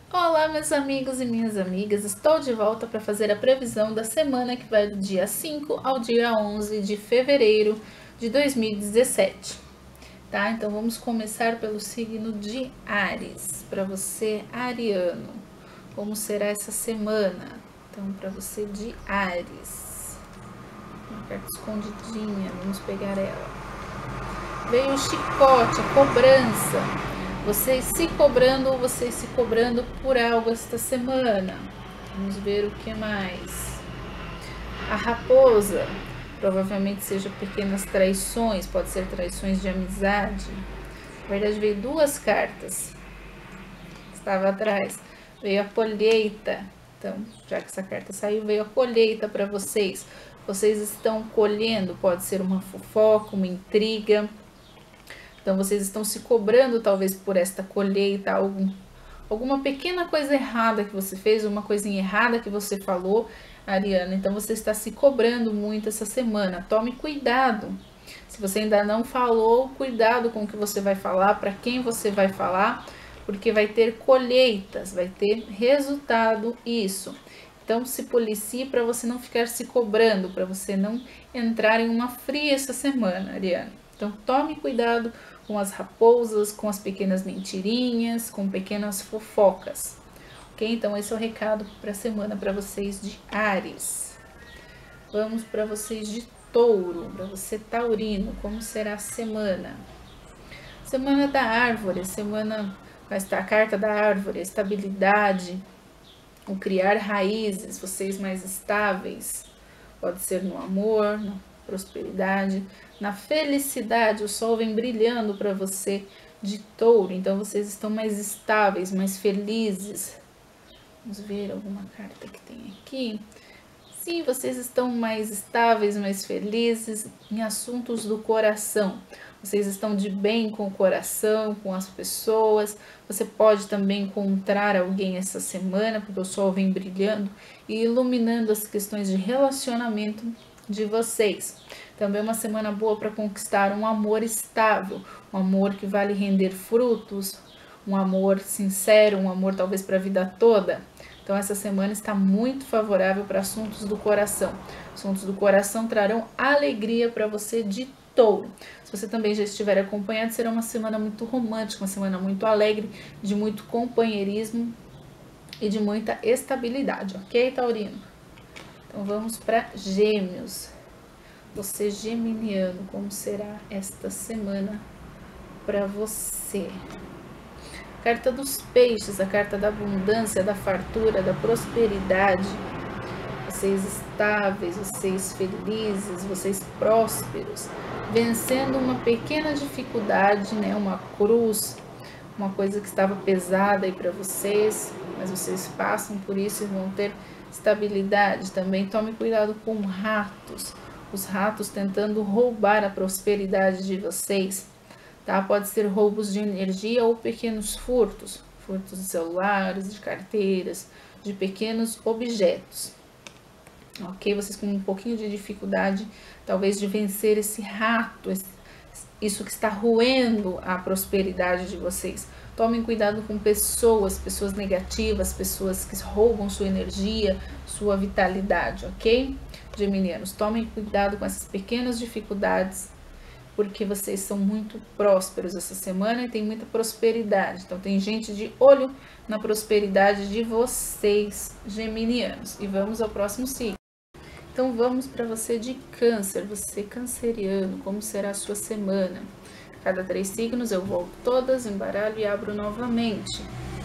Olá, meus amigos e minhas amigas, estou de volta para fazer a previsão da semana que vai do dia 5 ao dia 11 de fevereiro de 2017, tá? Então vamos começar pelo signo de Áries, para você, ariano, como será essa semana? Então, para você de Áries, uma carta escondidinha, vamos pegar ela. Veio o chicote, a cobrança. Vocês se cobrando por algo esta semana. Vamos ver o que mais. A raposa, provavelmente seja pequenas traições, pode ser traições de amizade. Na verdade, veio duas cartas. Estava atrás. Veio a colheita. Então, já que essa carta saiu, veio a colheita para vocês. Vocês estão colhendo, pode ser uma fofoca, uma intriga. Então vocês estão se cobrando talvez por esta colheita, alguma pequena coisa errada que você fez, uma coisinha errada que você falou, Ariana. Então você está se cobrando muito essa semana. Tome cuidado. Se você ainda não falou, cuidado com o que você vai falar, para quem você vai falar, porque vai ter colheitas, vai ter resultado isso. Então se policie para você não ficar se cobrando, para você não entrar em uma fria essa semana, Ariana. Então tome cuidado com as raposas, com as pequenas mentirinhas, com pequenas fofocas. Ok? Então esse é o recado para a semana para vocês de Áries. Vamos para vocês de Touro, para você taurino, como será a semana? Semana da árvore, semana vai estar a carta da árvore, estabilidade, o criar raízes, vocês mais estáveis, pode ser no amor, na prosperidade, na felicidade. O sol vem brilhando para você de Touro, então vocês estão mais estáveis, mais felizes. Vamos ver alguma carta que tem aqui. Sim, vocês estão mais estáveis, mais felizes em assuntos do coração. Vocês estão de bem com o coração, com as pessoas. Você pode também encontrar alguém essa semana, porque o sol vem brilhando e iluminando as questões de relacionamento de vocês. Também é uma semana boa para conquistar um amor estável, um amor que vai lhe render frutos, um amor sincero, um amor talvez para a vida toda. Então essa semana está muito favorável para assuntos do coração. Assuntos do coração trarão alegria para você de Touro. Se você também já estiver acompanhado, será uma semana muito romântica, uma semana muito alegre, de muito companheirismo e de muita estabilidade, ok, taurino? Então vamos para Gêmeos. Você geminiano, como será esta semana para você? Carta dos peixes, a carta da abundância, da fartura, da prosperidade. Vocês estáveis, vocês felizes, vocês prósperos, vencendo uma pequena dificuldade, né? Uma cruz, uma coisa que estava pesada aí para vocês, mas vocês passam por isso e vão ter estabilidade. Também tome cuidado com ratos, os ratos tentando roubar a prosperidade de vocês. Tá? Pode ser roubos de energia ou pequenos furtos, furtos de celulares, de carteiras, de pequenos objetos. Ok? Vocês com um pouquinho de dificuldade, talvez, de vencer esse rato, isso que está roendo a prosperidade de vocês. Tomem cuidado com pessoas negativas, pessoas que roubam sua energia, sua vitalidade, ok? Geminianos, tomem cuidado com essas pequenas dificuldades, porque vocês são muito prósperos essa semana e tem muita prosperidade. Então tem gente de olho na prosperidade de vocês, geminianos. E vamos ao próximo signo. Então vamos para você de Câncer, você canceriano, como será a sua semana? Cada 3 signos eu volto todas, embaralho e abro novamente.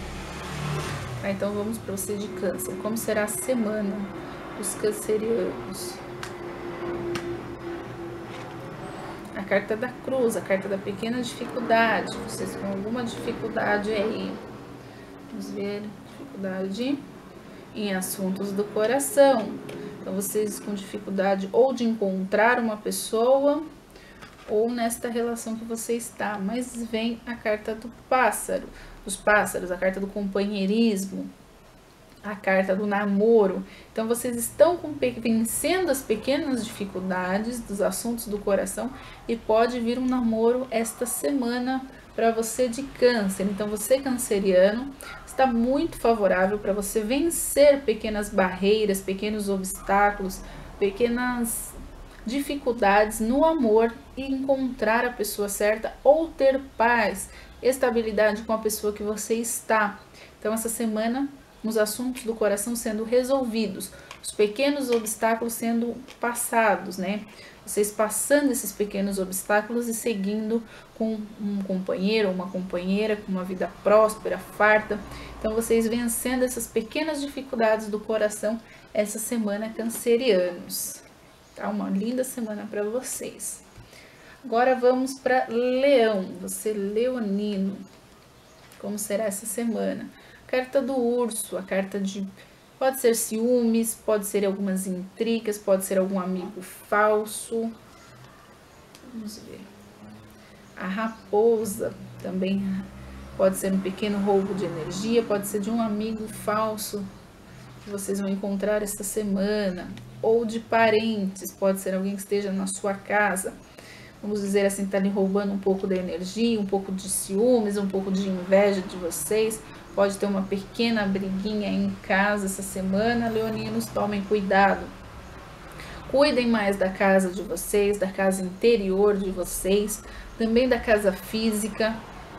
Tá, então vamos para você de Câncer, como será a semana dos cancerianos? A carta da cruz, a carta da pequena dificuldade, vocês com alguma dificuldade aí. Vamos ver, dificuldade em assuntos do coração. Então vocês com dificuldade ou de encontrar uma pessoa ou nesta relação que você está, mas vem a carta do pássaro, dos pássaros, a carta do companheirismo, a carta do namoro. Então vocês estão vencendo as pequenas dificuldades dos assuntos do coração e pode vir um namoro esta semana para você de Câncer. Então, você canceriano, está muito favorável para você vencer pequenas barreiras, pequenos obstáculos, pequenas dificuldades no amor e encontrar a pessoa certa ou ter paz, estabilidade com a pessoa que você está. Então, essa semana, os assuntos do coração sendo resolvidos, os pequenos obstáculos sendo passados, né? Vocês passando esses pequenos obstáculos e seguindo com um companheiro ou uma companheira, com uma vida próspera, farta. Então, vocês vencendo essas pequenas dificuldades do coração essa semana, cancerianos. Tá? Uma linda semana para vocês. Agora vamos para Leão, você leonino. Como será essa semana? Carta do urso, a carta de... Pode ser ciúmes, pode ser algumas intrigas, pode ser algum amigo falso. Vamos ver. A raposa também pode ser um pequeno roubo de energia, pode ser de um amigo falso que vocês vão encontrar essa semana. Ou de parentes, pode ser alguém que esteja na sua casa. Vamos dizer assim, tá lhe roubando um pouco da energia, um pouco de ciúmes, um pouco de inveja de vocês. Pode ter uma pequena briguinha em casa essa semana. Leoninos, tomem cuidado. Cuidem mais da casa de vocês, da casa interior de vocês, também da casa física.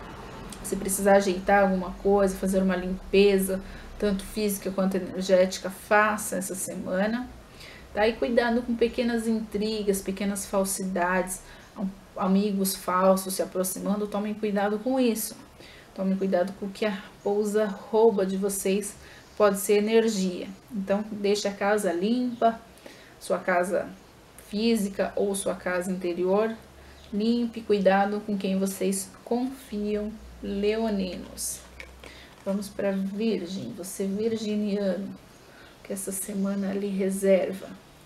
Se precisar ajeitar alguma coisa, fazer uma limpeza, tanto física quanto energética, faça essa semana. Tá? E cuidado com pequenas intrigas, pequenas falsidades, amigos falsos se aproximando, tomem cuidado com isso. Tomem cuidado com o que a raposa rouba de vocês, pode ser energia. Então, deixe a casa limpa, sua casa física ou sua casa interior, limpe, cuidado com quem vocês confiam, leoninos. Vamos para Virgem, você virginiano, que essa semana lhe reserva.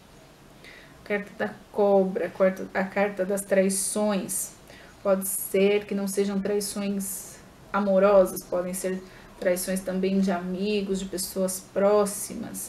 Carta da cobra, a carta das traições. Pode ser que não sejam traições amorosas, podem ser traições também de amigos, de pessoas próximas.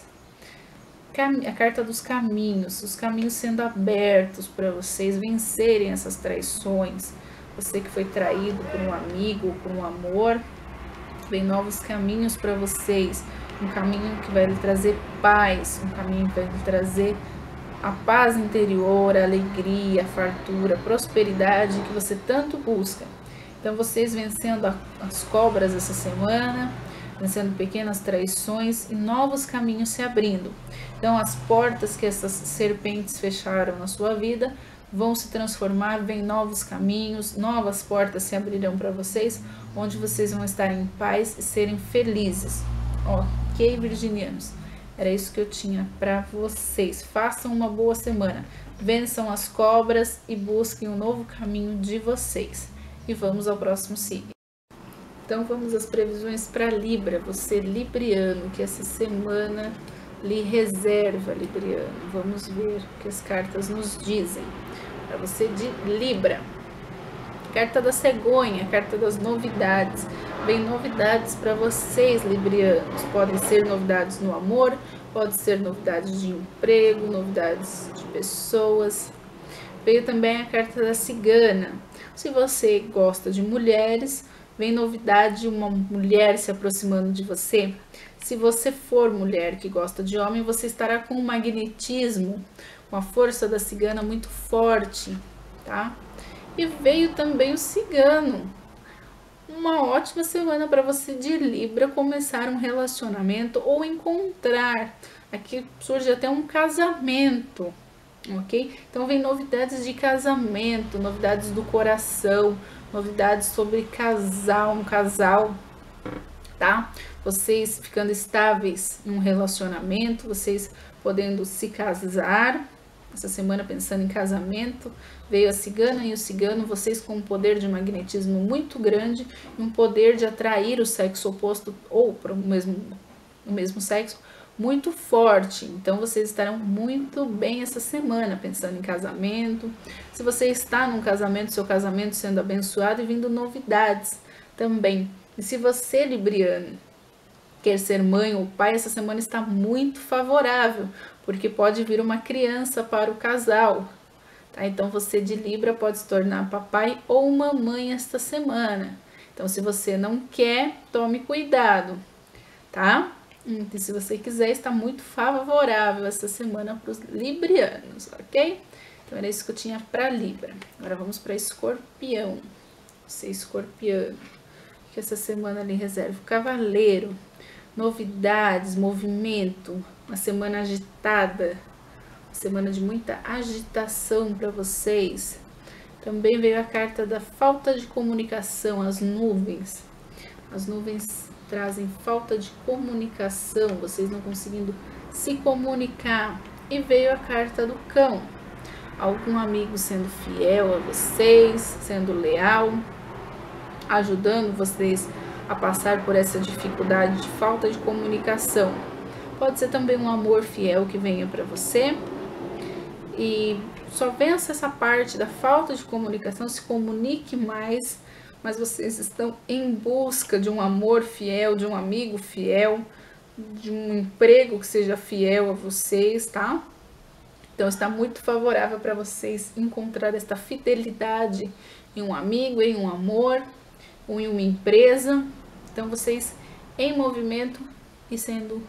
A carta dos caminhos, os caminhos sendo abertos para vocês vencerem essas traições. Você que foi traído por um amigo ou por um amor, vem novos caminhos para vocês. Um caminho que vai lhe trazer paz, um caminho que vai lhe trazer a paz interior, a alegria, a fartura, a prosperidade que você tanto busca. Então, vocês vencendo as cobras essa semana, vencendo pequenas traições e novos caminhos se abrindo. Então, as portas que essas serpentes fecharam na sua vida vão se transformar, vem novos caminhos, novas portas se abrirão para vocês, onde vocês vão estar em paz e serem felizes. Ok, virginianos? Era isso que eu tinha para vocês. Façam uma boa semana, vençam as cobras e busquem um novo caminho de vocês. E vamos ao próximo signo. Então vamos às previsões para Libra, você libriano, que essa semana lhe reserva, libriano. Vamos ver o que as cartas nos dizem. Para você de Libra. Carta da cegonha, carta das novidades. Vem novidades para vocês, librianos. Podem ser novidades no amor, pode ser novidades de emprego, novidades de pessoas. Veio também a carta da cigana. Se você gosta de mulheres, vem novidade, uma mulher se aproximando de você. Se você for mulher que gosta de homem, você estará com um magnetismo, com a força da cigana muito forte, tá? E veio também o cigano. Uma ótima semana para você de Libra começar um relacionamento ou encontrar. Aqui surge até um casamento, ok? Então vem novidades de casamento, novidades do coração, novidades sobre um casal, tá? Vocês ficando estáveis num relacionamento, vocês podendo se casar. Essa semana pensando em casamento, veio a cigana e o cigano, vocês com um poder de magnetismo muito grande e um poder de atrair o sexo oposto ou para o mesmo sexo muito forte. Então vocês estarão muito bem essa semana pensando em casamento. Se você está num casamento, seu casamento sendo abençoado e vindo novidades também. E se você, libriano, quer ser mãe ou pai, essa semana está muito favorável, porque pode vir uma criança para o casal, tá? Então você de Libra pode se tornar papai ou mamãe esta semana. Então se você não quer, tome cuidado, tá? E se você quiser, está muito favorável essa semana para os librianos, ok? Então era isso que eu tinha para Libra. Agora vamos para Escorpião. Você escorpiano, que essa semana lhe reserva o cavaleiro, novidades, movimento, uma semana agitada, uma semana de muita agitação para vocês. Também veio a carta da falta de comunicação, as nuvens. As nuvens trazem falta de comunicação, vocês não conseguindo se comunicar. E veio a carta do cão. Algum amigo sendo fiel a vocês, sendo leal, ajudando vocês a passar por essa dificuldade de falta de comunicação. Pode ser também um amor fiel que venha para você. E só vença essa parte da falta de comunicação, se comunique mais, mas vocês estão em busca de um amor fiel, de um amigo fiel, de um emprego que seja fiel a vocês, tá? Então está muito favorável para vocês encontrar esta fidelidade em um amigo, em um amor, ou em uma empresa. Então vocês em movimento e sendo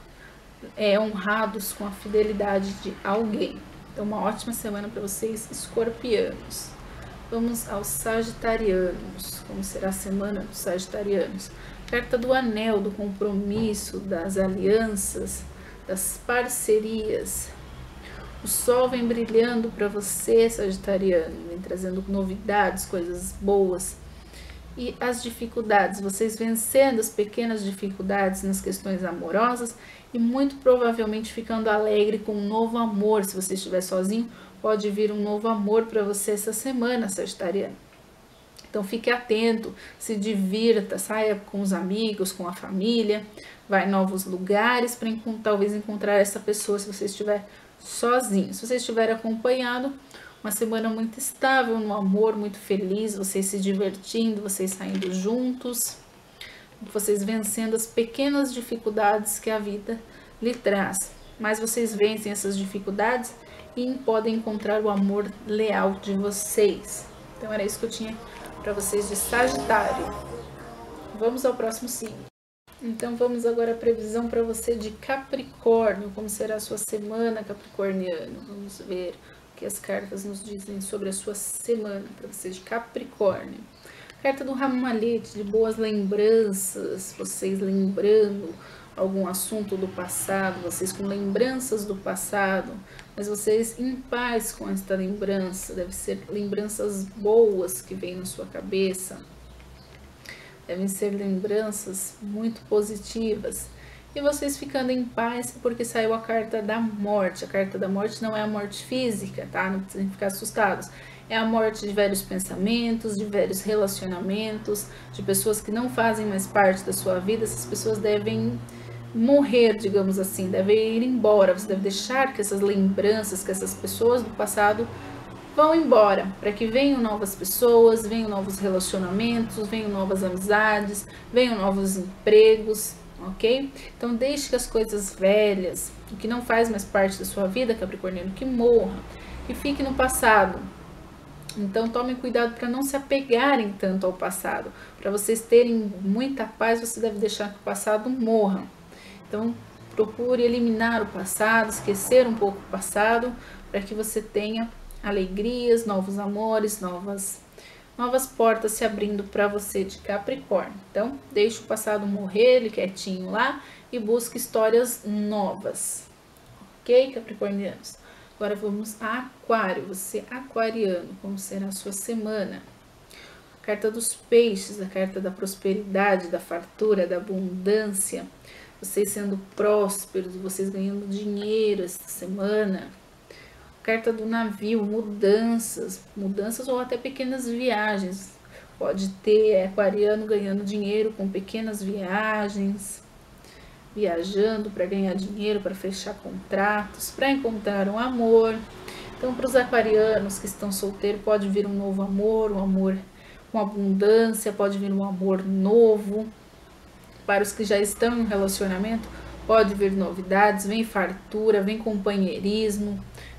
honrados com a fidelidade de alguém. Então uma ótima semana para vocês, escorpianos. Vamos aos sagitarianos. Como será a semana dos sagitarianos? Carta do anel, do compromisso, das alianças, das parcerias. O sol vem brilhando para você, sagitariano, vem trazendo novidades, coisas boas. E as dificuldades, vocês vencendo as pequenas dificuldades nas questões amorosas e muito provavelmente ficando alegre com um novo amor. Se você estiver sozinho, pode vir um novo amor para você essa semana, sagitariano. Então fique atento, se divirta, saia com os amigos, com a família, vai em novos lugares para talvez encontrar essa pessoa se você estiver sozinho. Se você estiver acompanhado, uma semana muito estável no amor, muito feliz, vocês se divertindo, vocês saindo juntos, vocês vencendo as pequenas dificuldades que a vida lhe traz. Mas vocês vencem essas dificuldades e podem encontrar o amor leal de vocês. Então era isso que eu tinha para vocês de Sagitário. Vamos ao próximo signo. Então vamos agora à previsão para você de Capricórnio. Como será a sua semana, capricorniano? Vamos ver o que as cartas nos dizem sobre a sua semana para você de Capricórnio. Carta do Ramalhete, de boas lembranças, vocês lembrando algum assunto do passado, vocês com lembranças do passado, mas vocês em paz com esta lembrança. Deve ser lembranças boas que vêm na sua cabeça. Devem ser lembranças muito positivas. E vocês ficando em paz porque saiu a carta da morte. A carta da morte não é a morte física, tá? Não precisem ficar assustados. É a morte de velhos pensamentos, de velhos relacionamentos, de pessoas que não fazem mais parte da sua vida. Essas pessoas devem morrer, digamos assim, devem ir embora. Você deve deixar que essas lembranças, que essas pessoas do passado vão embora, para que venham novas pessoas, venham novos relacionamentos, venham novas amizades, venham novos empregos, ok? Então deixe que as coisas velhas, o que não faz mais parte da sua vida, capricorniano, que morra e fique no passado. Então tomem cuidado para não se apegarem tanto ao passado. Para vocês terem muita paz, você deve deixar que o passado morra. Então procure eliminar o passado, esquecer um pouco o passado, para que você tenha alegrias, novos amores, novas portas se abrindo para você de Capricórnio. Então, deixe o passado morrer, ele quietinho lá, e busque histórias novas. Ok, capricornianos? Agora vamos a Aquário. Você aquariano, como será a sua semana? A carta dos peixes, a carta da prosperidade, da fartura, da abundância. Vocês sendo prósperos, vocês ganhando dinheiro esta semana. Carta do navio, mudanças ou até pequenas viagens. Pode ter aquariano ganhando dinheiro com pequenas viagens, viajando para ganhar dinheiro, para fechar contratos, para encontrar um amor. Então, para os aquarianos que estão solteiros, pode vir um novo amor, um amor com abundância, pode vir um amor novo. Para os que já estão em um relacionamento, pode vir novidades, vem fartura, vem companheirismo,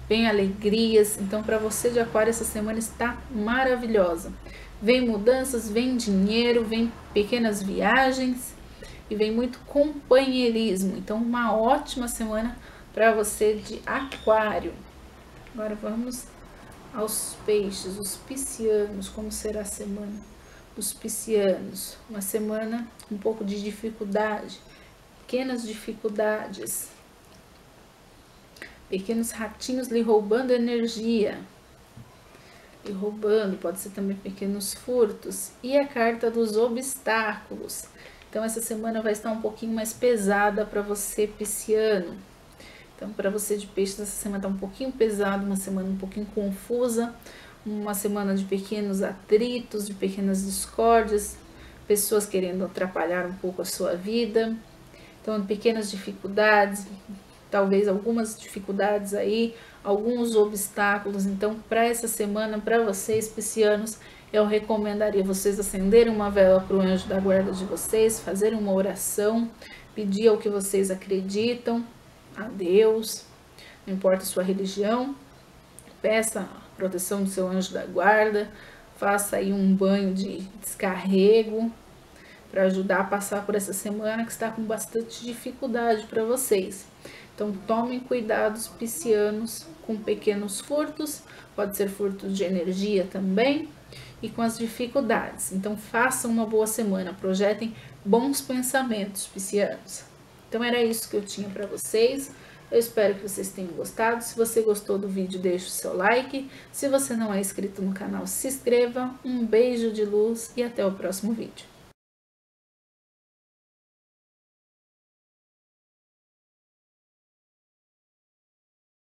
vem alegrias. Então, para você de Aquário, essa semana está maravilhosa. Vem mudanças, vem dinheiro, vem pequenas viagens e vem muito companheirismo. Então, uma ótima semana para você de Aquário. Agora vamos aos peixes, os piscianos. Como será a semana dos piscianos? Uma semana com um pouco de dificuldade, pequenas dificuldades, pequenos ratinhos lhe roubando energia, lhe roubando, pode ser também pequenos furtos. E a carta dos obstáculos. Então essa semana vai estar um pouquinho mais pesada para você, pisciano. Então para você de peixes, essa semana está um pouquinho pesada, uma semana um pouquinho confusa, uma semana de pequenos atritos, de pequenas discórdias, pessoas querendo atrapalhar um pouco a sua vida. Então, pequenas dificuldades, talvez algumas dificuldades aí, alguns obstáculos. Então, para essa semana, para vocês, piscianos, eu recomendaria vocês acenderem uma vela para o anjo da guarda de vocês, fazerem uma oração, pedir ao que vocês acreditam, a Deus, não importa a sua religião, peça a proteção do seu anjo da guarda, faça aí um banho de descarrego, para ajudar a passar por essa semana que está com bastante dificuldade para vocês. Então tomem cuidados, piscianos, com pequenos furtos, pode ser furtos de energia também, e com as dificuldades. Então façam uma boa semana, projetem bons pensamentos, piscianos. Então era isso que eu tinha para vocês. Eu espero que vocês tenham gostado. Se você gostou do vídeo, deixe o seu like. Se você não é inscrito no canal, se inscreva. Um beijo de luz e até o próximo vídeo.